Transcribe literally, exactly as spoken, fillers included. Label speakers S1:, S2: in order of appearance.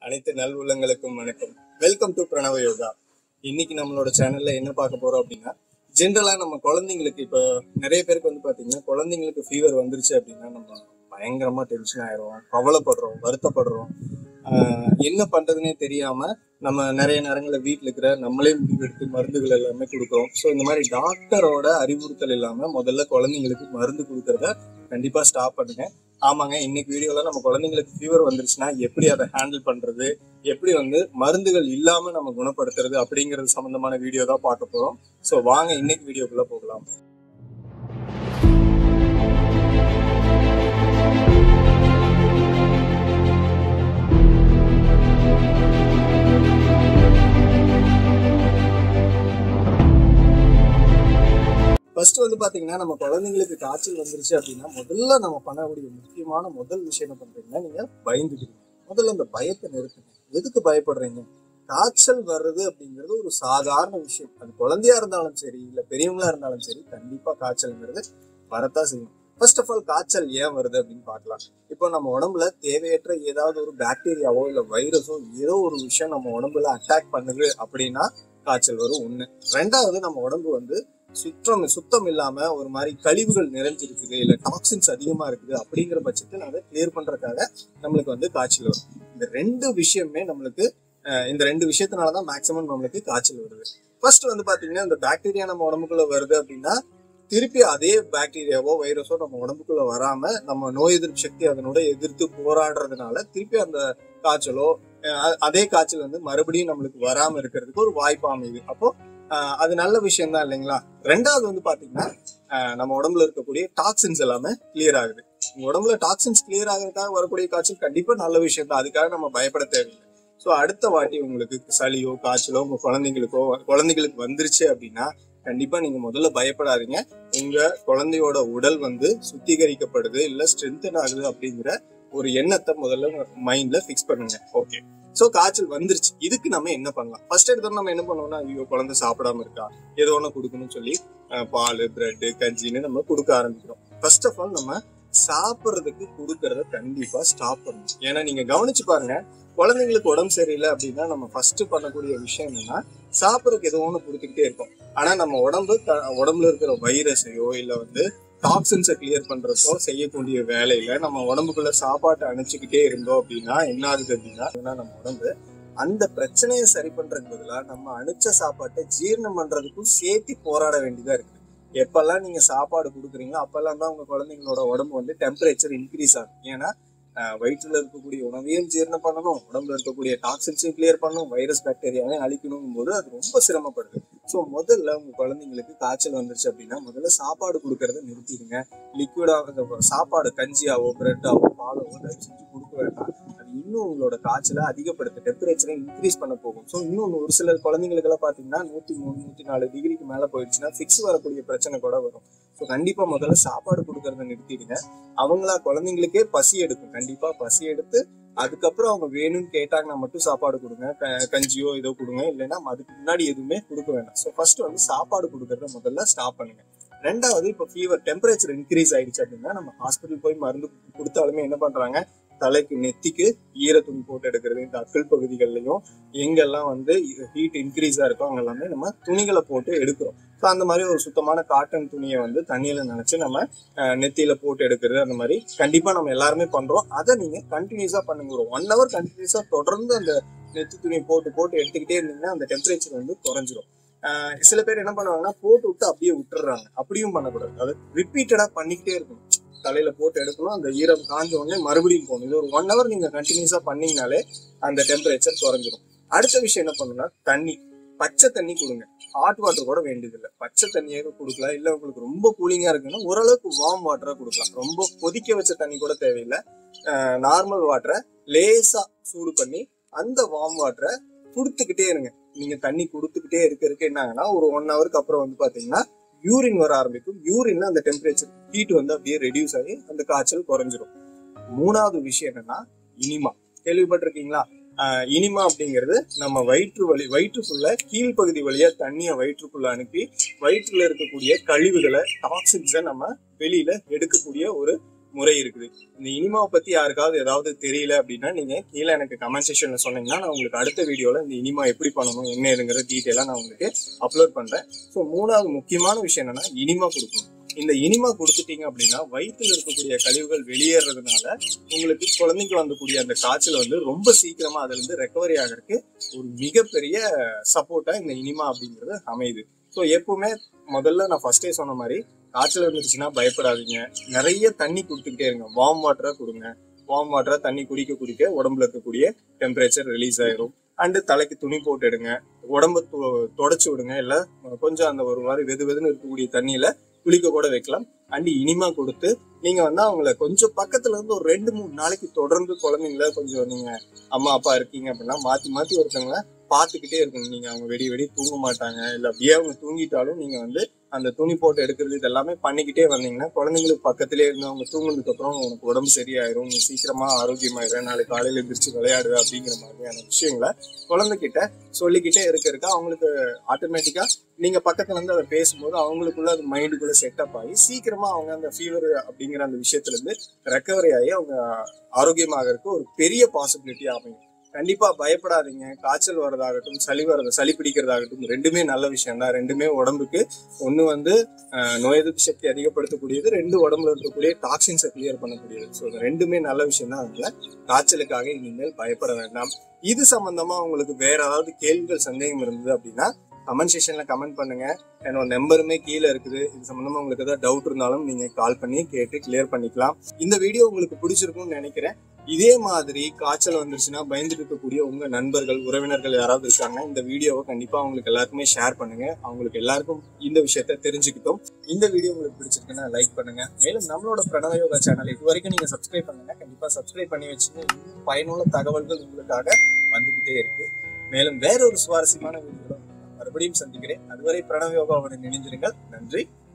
S1: அனைத்து நல்வுள்ளங்களுக்கும் வணக்கம். Welcome to பிரணவ யோகா. இன்னைக்கு நம்மளோட சேனல்ல என்ன பார்க்க போறோம் அப்படின்னா, ஜென்ரலா நம்ம குழந்தைங்களுக்கு இப்போ நிறைய பேருக்கு வந்து பாத்தீங்கன்னா குழந்தைங்களுக்கு ஃபீவர் வந்துருச்சு அப்படின்னா நம்ம பயங்கரமா டென்ஷன் ஆயிரும், கவலைப்படுறோம், வருத்தப்படுறோம். ஆஹ் என்ன பண்றதுன்னே தெரியாம நம்ம நிறைய நேரங்களில் வீட்டில் இருக்கிற நம்மளே முடிவெடுத்து மருந்துகள் எல்லாமே கொடுக்குறோம். ஸோ இந்த மாதிரி டாக்டரோட அறிவுறுத்தல் இல்லாம முதல்ல குழந்தைங்களுக்கு மருந்து கொடுக்கறத கண்டிப்பா ஸ்டாப் பண்ணுங்க. ஆமாங்க, இன்னைக்கு வீடியோல நம்ம குழந்தைங்களுக்கு ஃபீவர் வந்துருச்சுன்னா எப்படி அதை ஹேண்டில் பண்றது, எப்படி வந்து மருந்துகள் இல்லாம நம்ம குணப்படுத்துறது அப்படிங்கிறது சம்பந்தமான வீடியோ தான் பார்க்க போறோம். ஸோ வாங்க இன்னைக்கு வீடியோக்குள்ள போகலாம். ஃபர்ஸ்ட் வந்து பாத்தீங்கன்னா நம்ம குழந்தைங்களுக்கு காய்ச்சல் வந்துருச்சு அப்படின்னா முதல்ல நம்ம பண்ணக்கூடிய முக்கியமான முதல் விஷயம் என்ன பண்றீங்கன்னா, நீங்க பயந்துக்கிறீங்க. முதல்ல அந்த பயத்தை நிறுத்துங்க. எதுக்கு பயப்படுறீங்க? காய்ச்சல் வர்றது அப்படிங்கிறது ஒரு சாதாரண விஷயம். அது குழந்தையா இருந்தாலும் சரி இல்ல பெரியவங்களா இருந்தாலும் சரி, கண்டிப்பா காய்ச்சல்ங்கிறது வரத்தான் செய்யும். ஃபர்ஸ்ட் ஆஃப் ஆல் காய்ச்சல் ஏன் வருது அப்படின்னு பார்க்கலாம். இப்போ நம்ம உடம்புல தேவையற்ற ஏதாவது ஒரு பாக்டீரியாவோ இல்ல வைரஸோ ஏதோ ஒரு விஷயம் நம்ம உடம்புல அட்டாக் பண்ணுது அப்படின்னா காய்ச்சல் வரும். ஒண்ணு. ரெண்டாவது, நம்ம உடம்பு வந்து சுத்தம் சுத்தம் இல்லாம ஒரு மாதிரி கழிவுகள் நிறைஞ்சிருக்குது இல்ல டாக்ஸின்ஸ் அதிகமா இருக்குது அப்படிங்கிற பட்சத்தில் அதை கிளியர் பண்றதுக்காக நம்மளுக்கு வந்து காய்ச்சல் வரும். இந்த ரெண்டு விஷயமே நம்மளுக்கு இந்த ரெண்டு விஷயத்தினாலதான் மேக்சிமம் நம்மளுக்கு காய்ச்சல் வருது. ஃபர்ஸ்ட் வந்து பாத்தீங்கன்னா, இந்த பாக்டீரியா நம்ம உடம்புக்குள்ள வருது அப்படின்னா திருப்பி அதே பாக்டீரியாவோ வைரஸோ நம்ம உடம்புக்குள்ள வராம நம்ம நோய் எதிர்ப்பு சக்தி அதனோட எதிர்த்து போராடுறதுனால திருப்பி அந்த காய்ச்சலோ அதே காய்ச்சல் வந்து மறுபடியும் நம்மளுக்கு வராம இருக்கிறதுக்கு ஒரு வாய்ப்பு அமையுது. அப்போ ஆஹ் அது நல்ல விஷயம் தான் இல்லைங்களா? ரெண்டாவது வந்து பாத்தீங்கன்னா, நம்ம உடம்புல இருக்கக்கூடிய டாக்ஸின்ஸ் எல்லாமே கிளியர் ஆகுது. உங்க உடம்புல டாக்ஸின்ஸ் கிளியர் ஆகிறதுக்காக வரக்கூடிய காய்ச்சல் கண்டிப்பா நல்ல விஷயம் தான். அதுக்காக நம்ம பயப்பட தேவையில்லை. ஸோ அடுத்த வாட்டி உங்களுக்கு சளியோ காய்ச்சலோ உங்க குழந்தைங்களுக்கோ குழந்தைங்களுக்கு வந்துருச்சு அப்படின்னா கண்டிப்பா நீங்க முதல்ல பயப்படாதீங்க. உங்க குழந்தையோட உடல் வந்து சுத்திகரிக்கப்படுது இல்ல ஸ்ட்ரென்தன் ஆகுது அப்படிங்கிற ஒரு எண்ணத்தை முதல்ல மைண்ட்ல பிக்ஸ் பண்ணுங்க. ஓகே, சோ காய்ச்சல் வந்துருச்சு, இதுக்கு நம்ம என்ன பண்ணலாம்? ஃபர்ஸ்ட் எடுத்து நம்ம என்ன பண்ணுவோம்னா, ஐயோ குழந்தை சாப்பிடாம இருக்கா, ஏதோ ஒண்ணு கொடுக்கணும்னு சொல்லி பால் பிரெட் கஞ்சின்னு நம்ம கொடுக்க ஆரம்பிக்கிறோம். ஃபர்ஸ்ட் ஆஃப் ஆல் நம்ம சாப்பிட்றதுக்கு கொடுக்கறத கண்டிப்பா ஸ்டாப் பண்ணணும். ஏன்னா நீங்க கவனிச்சு பாருங்க, குழந்தைங்களுக்கு உடம்பு சரியில்லை அப்படின்னா நம்ம ஃபர்ஸ்ட் பண்ணக்கூடிய விஷயம் என்னன்னா, சாப்பிட்றதுக்கு ஏதோ ஒண்ணு கொடுத்துக்கிட்டே இருக்கோம். ஆனா நம்ம உடம்பு உடம்புல இருக்கிற வைரஸையோ இல்ல வந்து டாக்ஸின்ஸை கிளியர் பண்றதோ செய்யக்கூடிய வேலையில நம்ம உடம்புக்குள்ள சாப்பாட்டை அணைச்சிக்கிட்டே இருந்தோம் அப்படின்னா என்ன ஆகுது அப்படின்னா, நம்ம உடம்பு அந்த பிரச்சனையை சரி பண்றதுக்கு பதிலா நம்ம அணைச்ச சாப்பாட்டை ஜீரணம் பண்றதுக்கும் சேர்த்து போராட வேண்டியதா இருக்கு. எப்பெல்லாம் நீங்க சாப்பாடு கொடுக்குறீங்களோ அப்பெல்லாம் தான் உங்க குழந்தைங்களோட உடம்பு வந்து டெம்பரேச்சர் இன்க்ரீஸ் ஆகும். ஏன்னா வயிற்றுல இருக்கக்கூடிய உணவையும் ஜீரணம் பண்ணணும், உடம்புல இருக்கக்கூடிய டாக்ஸின்ஸையும் கிளியர் பண்ணணும், வைரஸ் பாக்டீரியாவையும் அழிக்கணும் போது அது ரொம்ப சிரமப்படுது. ஸோ முதல்ல உங்க குழந்தைங்களுக்கு காய்ச்சல் வந்துருச்சு அப்படின்னா முதல்ல சாப்பாடு கொடுக்கறத நிறுத்திடுங்க. லிக்விடாக சாப்பாடு கஞ்சியாவோ பிரெட்டாவோ பாலவோ தயவு செஞ்சு கொடுக்க வேண்டாம். அது இன்னும் உங்களோட காய்ச்சலை அதிகப்படுத்த டெம்பரேச்சரை இன்க்ரீஸ் பண்ண போகும். ஸோ இன்னும் ஒரு சில குழந்தைங்களுக்கு எல்லாம் பாத்தீங்கன்னா நூத்தி மூணு நூத்தி நாலு டிகிரிக்கு மேல போயிடுச்சுன்னா ஃபிக்ஸ் வரக்கூடிய பிரச்சனை கூட வரும். ஸோ கண்டிப்பா முதல்ல சாப்பாடு கொடுக்கறத நிறுத்திடுங்க. அவங்களா குழந்தைங்களுக்கே பசி எடுக்கும், கண்டிப்பா பசி எடுத்து அதுக்கப்புறம் அவங்க வேணும்னு கேட்டாங்கன்னா மட்டும் சாப்பாடு கொடுங்க, கஞ்சியோ ஏதோ கொடுங்க, இல்லைன்னா அதுக்கு முன்னாடி எதுவுமே கொடுக்க வேண்டாம். ஸோ ஃபர்ஸ்ட் வந்து சாப்பாடு கொடுக்கறத முதல்ல ஸ்டாப் பண்ணுங்க. ரெண்டாவது, இப்போ ஃபீவர் டெம்பரேச்சர் இன்க்ரீஸ் ஆயிடுச்சு அப்படின்னா நம்ம ஹாஸ்பிட்டல் போய் மருந்து கொடுத்தாலுமே என்ன பண்றாங்க, தலைக்கு நெத்திக்கு ஈர துணி போட்டு எடுக்கிறது, இந்த அக்கல் பகுதிகள்லையும் எங்கெல்லாம் வந்து ஹீட் இன்க்ரீஸா இருக்கோ அங்க எல்லாமே நம்ம துணிகளை போட்டு எடுக்கிறோம். ஸோ அந்த மாதிரி ஒரு சுத்தமான காட்டன் துணியை வந்து தண்ணியில நினைச்சு நம்ம நெத்தியில போட்டு எடுக்கிறது, அந்த மாதிரி கண்டிப்பா நம்ம எல்லாருமே பண்றோம். அதை நீங்க கண்டினியூஸா பண்ணுங்க. ஒரு ஒன் ஹவர் கண்டினியூஸா தொடர்ந்து அந்த நெத்தி துணியை போட்டு போட்டு எடுத்துக்கிட்டே இருந்தீங்கன்னா அந்த டெம்பரேச்சர் வந்து குறைஞ்சிரும். ஆஹ் சில பேர் என்ன பண்ணுவாங்கன்னா போட்டு விட்டு அப்படியே விட்டுறாங்க. அப்படியும் பண்ணக்கூடாது. அதை ரிப்பீட்டடா பண்ணிக்கிட்டே இருக்கணும். தலையில போட்டு எடுக்கணும், அந்த ஈரம் காஞ்ச உடனே மறுபடியும் போகணும். இது ஒரு ஒன் ஹவர் நீங்க கண்டினியூஸா பண்ணீங்கனாலே அந்த டெம்பரேச்சர் குறைஞ்சிடும். அடுத்த விஷயம் என்ன பண்ணுன்னா, தண்ணி, பச்சை தண்ணி கொடுங்க. ஹாட் வாட்டர் கூட வேண்டியது இல்லை, பச்சை தண்ணியாக கொடுக்கலாம். இல்ல உங்களுக்கு ரொம்ப கூலிங்கா இருக்குன்னா ஓரளவுக்கு வார்ம் வாட்டரா கொடுக்கலாம். ரொம்ப கொதிக்க வச்ச தண்ணி கூட தேவையில்லை. நார்மல் வாட்டரை லேசா சூடு பண்ணி அந்த வார்ம் வாட்டரை கொடுத்துக்கிட்டே இருங்க. நீங்க தண்ணி கொடுத்துக்கிட்டே இருக்க இருக்க என்ன ஆகுனா ஒரு ஒன் ஹவருக்கு அப்புறம் வந்து பாத்தீங்கன்னா யூரின் வர ஆரம்பிக்கும். யூரின்ல அந்த டெம்பரேச்சர் ஹீட் வந்து அப்படியே ரெடியூஸ் ஆகி அந்த காய்ச்சல் குறைஞ்சிரும். மூணாவது விஷயம் என்னன்னா இனிமா. கேள்விப்பட்டிருக்கீங்களா? ஆஹ் இனிமா அப்படிங்கிறது நம்ம வயிற்று வலி வயிற்றுக்குள்ள கீழ்ப்பகுதி வழியா தண்ணியை வயிற்றுக்குள்ள அனுப்பி வயிற்றுல இருக்கக்கூடிய கழிவுகளை டாக்ஸின்ஸை நம்ம வெளியில எடுக்கக்கூடிய ஒரு முறை இருக்குது. இந்த இனிமாவை பத்தி யாருக்காவது ஏதாவது தெரியல அப்படின்னா நீங்க கீழே எனக்கு கமெண்ட் செக்ஷன்ல சொன்னீங்கன்னா நான் உங்களுக்கு அடுத்த வீடியோல இந்த இனிமா எப்படி பண்ணணும் என்ன ஏதுங்கிற டீட்டெயிலா நான் உங்களுக்கு அப்லோட் பண்றேன். ஸோ மூணாவது முக்கியமான விஷயம் என்னன்னா இனிமா கொடுக்கணும். இந்த இனிமா கொடுத்துட்டீங்க அப்படின்னா வயிற்றில் இருக்கக்கூடிய கழிவுகள் வெளியேறதுனால உங்களுக்கு குழந்தைக்கு வரக்கூடிய அந்த காய்ச்சல் வந்து ரொம்ப சீக்கிரமா அதுல இருந்து ரெக்கவரி ஆகிறதுக்கு ஒரு மிகப்பெரிய சப்போர்ட்டா இந்த இனிமா அப்படிங்கிறது அமையுது. ஸோ எப்பவுமே முதல்ல நான் ஃபர்ஸ்டே சொன்ன மாதிரி காய்ச்சல் இருந்துச்சுன்னா பயப்படாதீங்க. நிறைய தண்ணி கொடுத்துக்கிட்டே இருங்க. வார்ம் வாட்டரா கொடுங்க. வார்ம் வாட்டரா தண்ணி குடிக்க குடிக்க உடம்புல இருக்கக்கூடிய டெம்பரேச்சர் ரிலீஸ் ஆயிரும். அண்டு தலைக்கு துணி போட்டு எடுங்க. உடம்ப தொடச்சு விடுங்க. இல்ல கொஞ்சம் அந்த ஒரு மாதிரி வெது வெதுன்னு இருக்கக்கூடிய தண்ணியில குளிக்க கூட வைக்கலாம். அண்ட் இனிமா கொடுத்து நீங்க வந்து அவங்கள கொஞ்சம் பக்கத்துல இருந்து ஒரு ரெண்டு மூணு நாளைக்கு தொடர்ந்து குழந்தைங்கள கொஞ்சம் நீங்க அம்மா அப்பா இருக்கீங்க அப்படின்னா மாத்தி மாத்தி ஒருத்தவங்கள பாத்துக்கிட்டே இருக்கணும். நீங்க அவங்க வெடி வெடி தூங்க மாட்டாங்க. இல்ல அப்படியே அவங்க தூங்கிட்டாலும் நீங்க வந்து அந்த துணி போட்டு எடுக்கிறது இது எல்லாமே பண்ணிக்கிட்டே வந்தீங்கன்னா குழந்தைங்களுக்கு பக்கத்திலே இருந்து அவங்க தூங்குனதுக்கு அப்புறம் உனக்கு உடம்பு சரியாயிரும், நீ சீக்கிரமா ஆரோக்கியமாயிரும், நாளைக்கு காலையில எந்திரிச்சு விளையாடுவ அப்படிங்கிற மாதிரியான விஷயங்களை குழந்தைகிட்ட சொல்லிக்கிட்டே இருக்க இருக்க அவங்களுக்கு ஆட்டோமேட்டிக்கா நீங்க பக்கத்துல இருந்து அதை பேசும்போது அவங்களுக்குள்ள அது மைண்டுக்குள்ள செட்டப் ஆகி சீக்கிரமா அவங்க அந்த ஃபீவர் அப்படிங்கிற அந்த விஷயத்துல இருந்து ரெக்கவரி ஆகி அவங்க ஆரோக்கியமாகறதுக்கு ஒரு பெரிய பாசிபிலிட்டி அமையும். கண்டிப்பா பயப்படாதீங்க. காய்ச்சல் வர்றதாகட்டும் சளி வர்றது சளி பிடிக்கிறதாகட்டும் ரெண்டுமே நல்ல விஷயம் தான். ரெண்டுமே உடம்புக்கு ஒண்ணு வந்து நோய் எதிர்ப்பு சக்தி அதிகப்படுத்தக்கூடியது, ரெண்டு உடம்புல இருக்கக்கூடிய டாக்ஸின்ஸை கிளியர் பண்ணக்கூடியது. ஸோ ரெண்டுமே நல்ல விஷயம் தான். அதனால காய்ச்சலுக்காக இனிமேல் பயப்பட வேண்டாம். இது சம்பந்தமா உங்களுக்கு வேற ஏதாவது கேள்விகள் சந்தேகம் இருந்தது அப்படின்னா கமெண்ட் செக்ஷன்ல கமெண்ட் பண்ணுங்க. என்னோட நம்பருமே கீழே இருக்குது. இது சம்பந்தமா உங்களுக்கு ஏதாவது டவுட் இருந்தாலும் நீங்க கால் பண்ணி கேட்டு கிளியர் பண்ணிக்கலாம். இந்த வீடியோ உங்களுக்கு பிடிச்சிருக்கும்னு நினைக்கிறேன். இதே மாதிரி காய்ச்சல் வந்துருச்சுன்னா பயந்துட்டு இருக்கக்கூடிய உங்க நண்பர்கள் உறவினர்கள் யாராவது இருக்காங்க இந்த வீடியோவை கண்டிப்பா அவங்களுக்கு எல்லாருக்குமே ஷேர் பண்ணுங்க. அவங்களுக்கு எல்லாருக்கும் இந்த விஷயத்த தெரிஞ்சுக்கிட்டோம். இந்த வீடியோ உங்களுக்கு பிடிச்சிருக்குன்னா லைக் பண்ணுங்க. மேலும் நம்மளோட பிரணவ யோகா சேனல் இது வரைக்கும் நீங்க சப்ஸ்கிரைப் பண்ணுங்க. கண்டிப்பா சப்ஸ்கிரைப் பண்ணி வச்சுங்க. இன்னும் பயனுள்ள தகவல்கள் உங்களுக்காக வந்துகிட்டே இருக்கு. மேலும் வேற ஒரு சுவாரஸ்யமான வீடியோ மறுபடியும் சந்திக்கிறேன். அதுவரை பிரணவ யோகாவுடன் இணைந்திருங்கள். நன்றி.